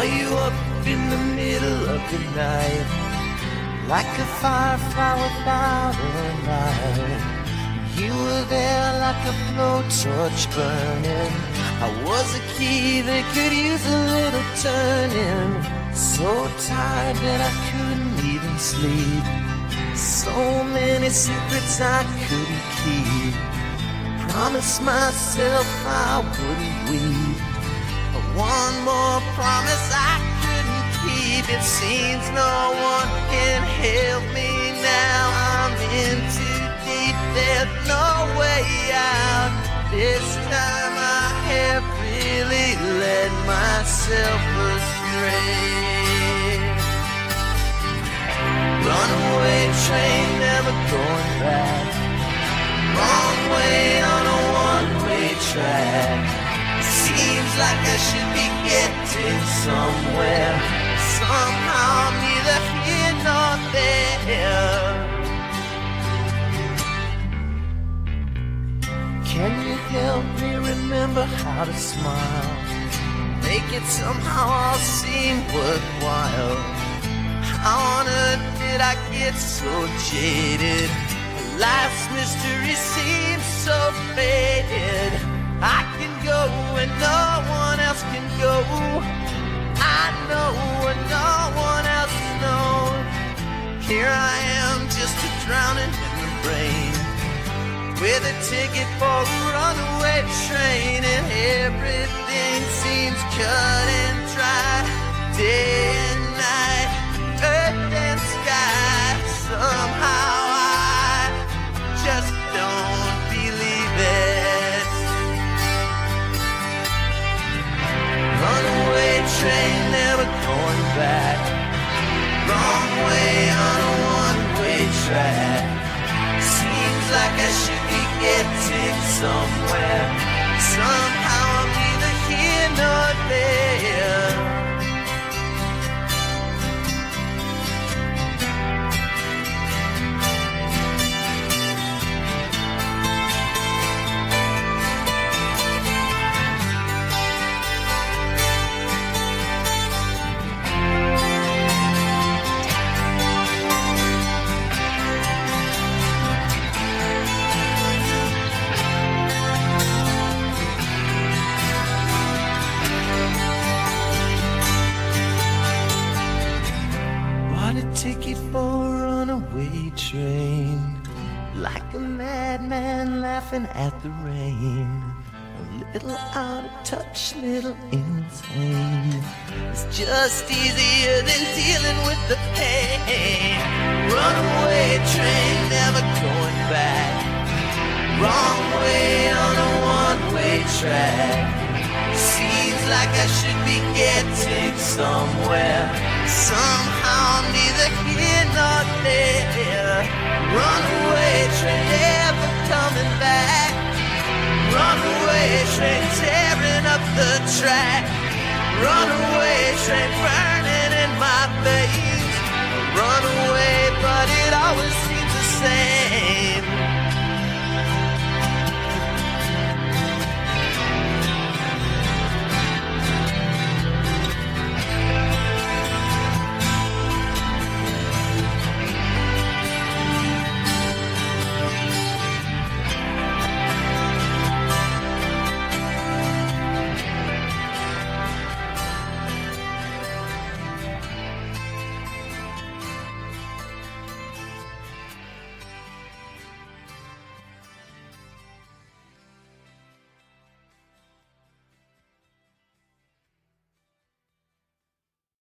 you up in the middle of the night, like a firefly without a light. You were there like a blowtorch burning. I was a key that could use a little turning. So tired that I couldn't even sleep. So many secrets I couldn't keep. Promised myself I wouldn't weep. But one more promise I couldn't keep. It seems no one can help me now. I'm in too deep, there's no way out. This time I have really led myself astray. Runaway train, never going back. Wrong way on a one-way track. Seems like I should be getting somewhere. Somehow I'm neither here nor there. Can you help me remember how to smile? Make it somehow all seem worthwhile. How on earth did I get so jaded? Life's mystery seems so faded. I can go and no one else can go. I know and no one else knows. Here I am just drowning in the rain, with a ticket for a runaway train, and everything seems cut and dry. Day and night, earth and sky. Somehow I just don't believe it. Runaway train, never going back. Wrong way on a one-way track. Seems like I should be getting somewhere. Somehow I'm neither here nor there. Ticket for a runaway train, like a madman laughing at the rain. A little out of touch, little insane. It's just easier than dealing with the pain. Runaway train, never going back. Wrong way on a one-way track. Seems like I should be getting somewhere. Somehow I'm neither here nor there. Runaway train, never coming back. Runaway train, tearing up the track. Runaway train,